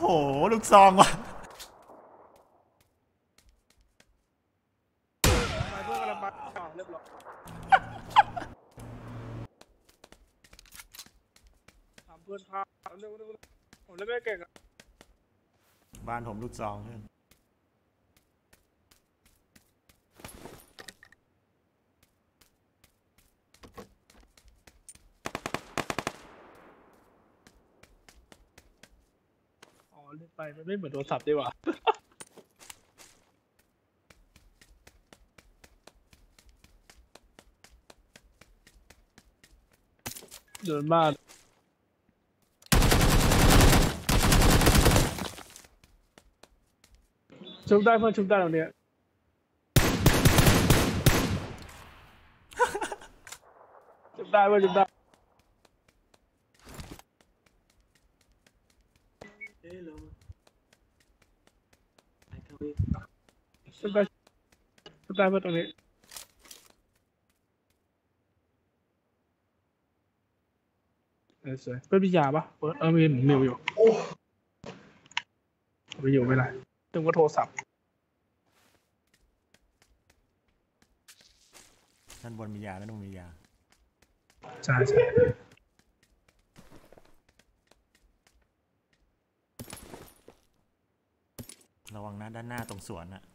โหลูกซองว่ะไปเพื่อนกำลังไปเรียบร้อยทำเพื่อนพาเร็วผมเล่นไม่เก่งอ่ะบ้านผมลูกซองเพื่อนอ๋อเล่นไปมันไม่เหมือนโทรศัพท์ดีกว่าเดินบ้านชุบได้เพื่อนชุบได้ตรงเนี้ยชุบได้เพื่อนชุบได้ชุบได้ชุบได้เพื่อนตรงนี้สวยเพื่อนพิยาปะมีมิวอยู่ไม่อยู่ไม่ได้ถึงว่าโทรศัพท์ด้านบนมียาด้านนู้นมียาใช่ระวังนะด้านหน้าตรงสวนอะ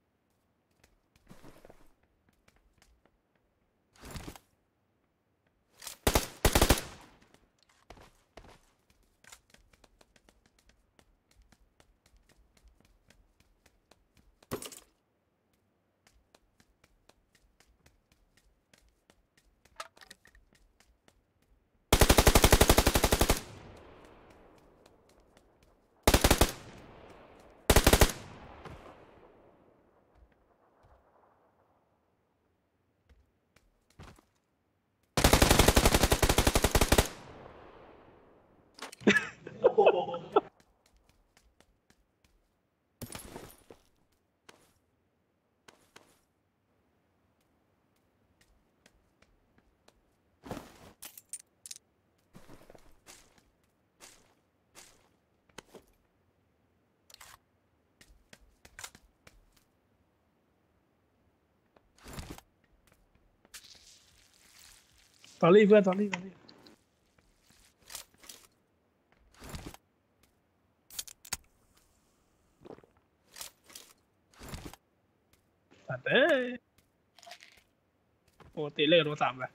ตอรี่เพื่อนตอรี่ตัดปกติเล่นโทรศัพท์เลย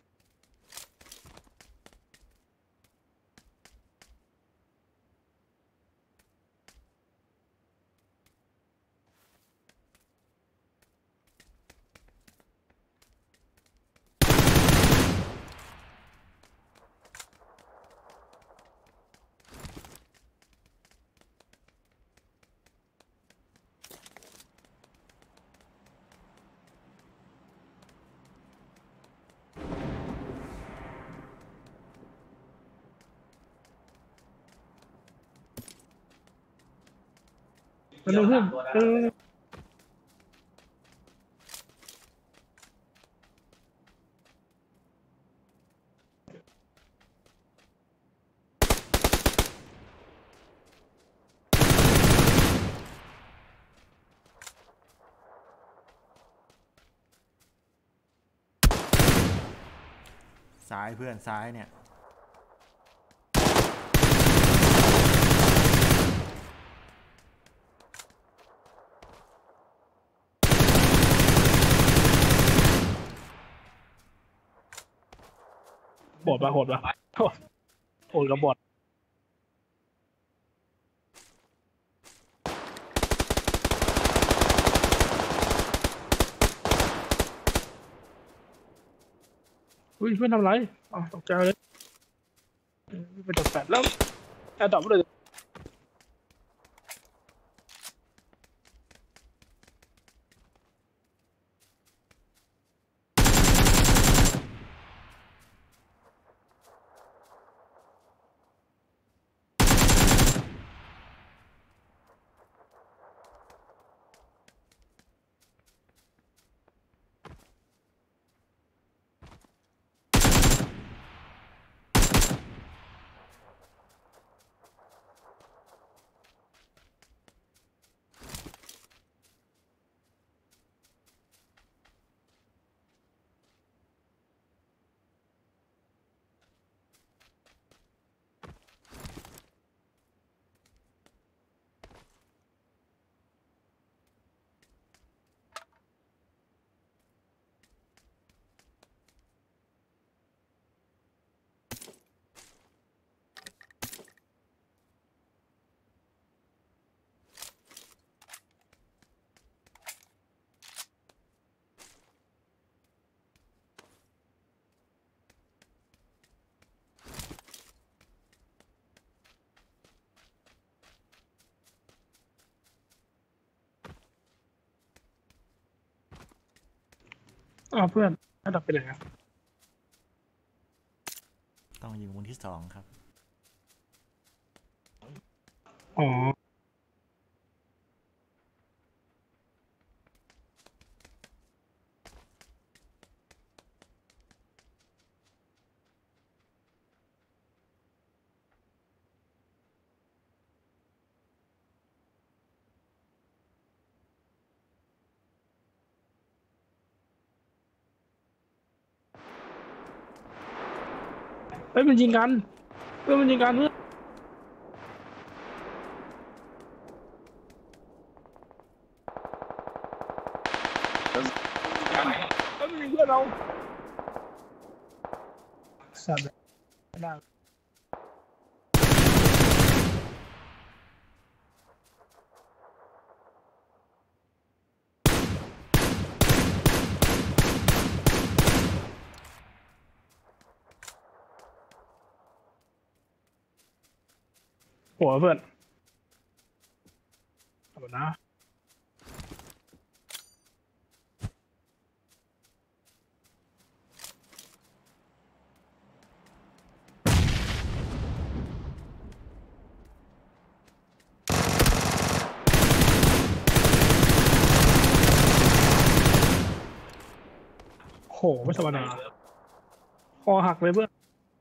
มันดูเพื่อนซ้ายเพื่อนซ้ายเนี่ยโหดปะโหดกับบอดอุ้ยเพื่อนทำไรอ๋อตกใจเลยไปดับแฟลชแล้วแอร์ดรอปเลยเพื่อนระดับไปไหนอะต้องยิงวงที่2ครับอ๋อเฮ้ยมันยิงกันเพื่อนมันยิงกันเพื่อนเฮ้ยมันยิงเพื่อนเราสัตว์ไม่ได้หัวเพื่อนเอานะโหไม่ธรรมดาคอหักเลยเพื่อน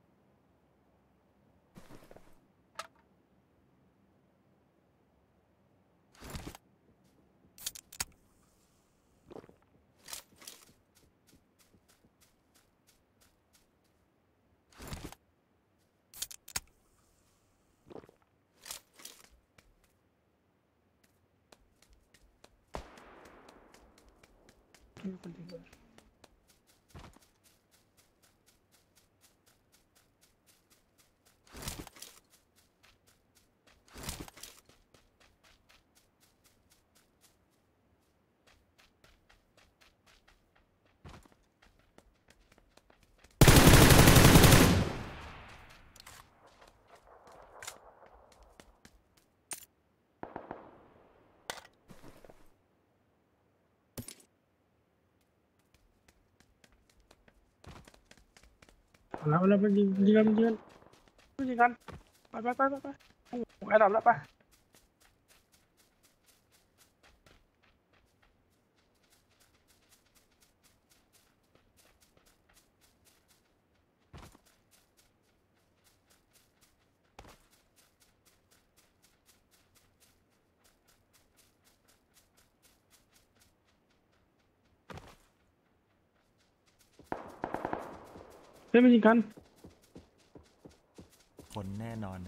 แล้วมันยิงกันมันยิงกันมันยิงกันไปโอ้โหไอ้ดับแล้วไปเฮ้ยมันยิงกันคนแน่นอนนะ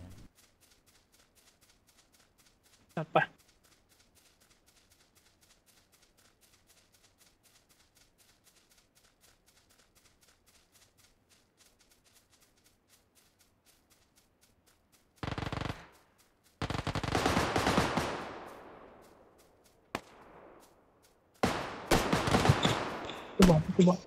จัดไปกูบอก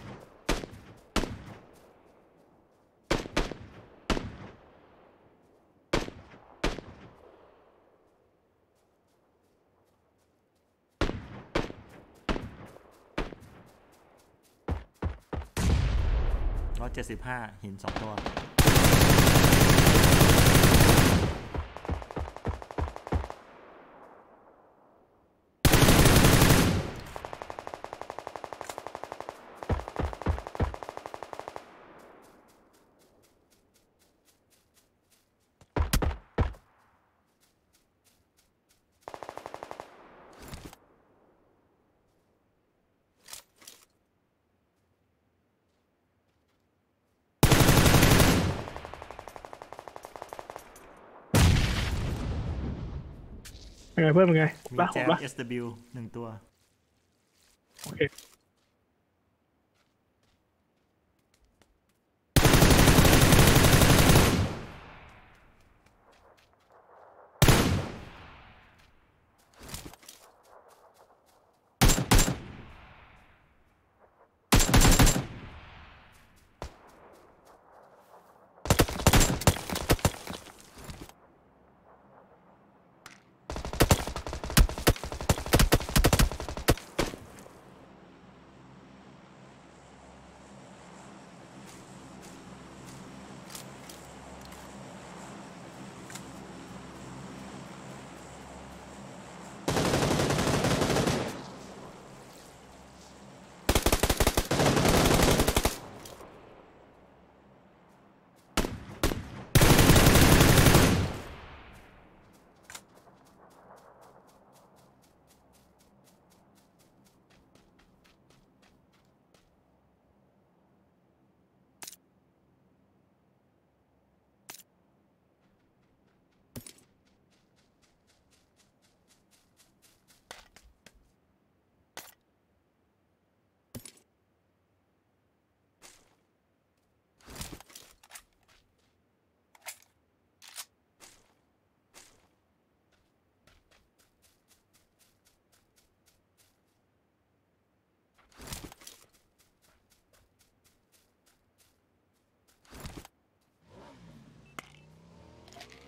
175หิน2 ตัวเป็นไงเพื่อนเป็นไงมีละผแจ๊มบละ SW 1 ตัวโอเค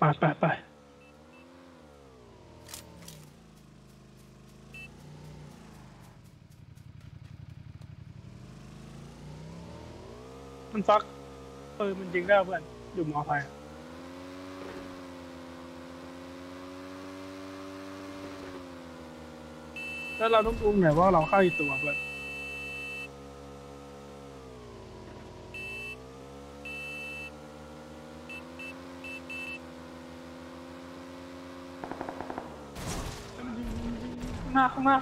ไปมันฟักมันยิงได้เพื่อนอยู่มอไซค์แล้วเราต้องดูหน่อยว่าเราฆ่ากี่ตัวเพื่อนข้างหน้า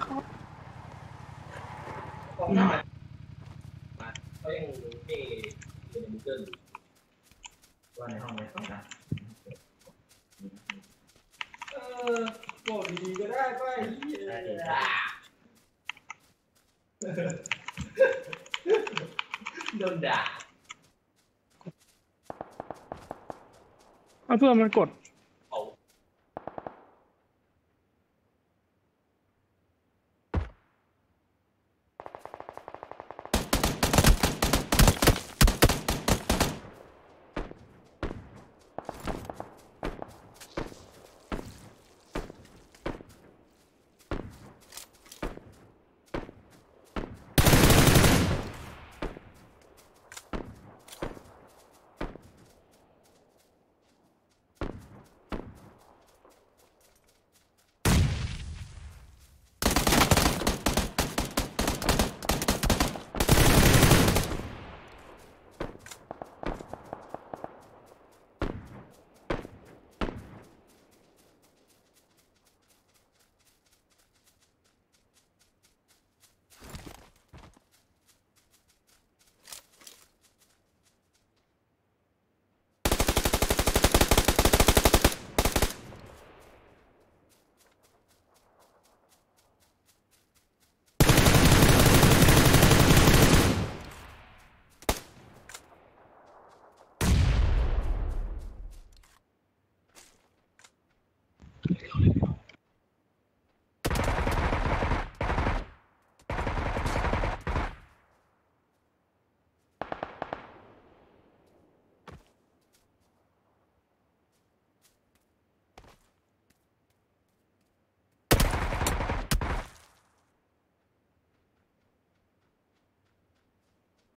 เขายังที่อยู่ใน Google ว่าในห้องนะบอกดีๆก็ได้ป่ะโดนด่าเพื่อนมันกด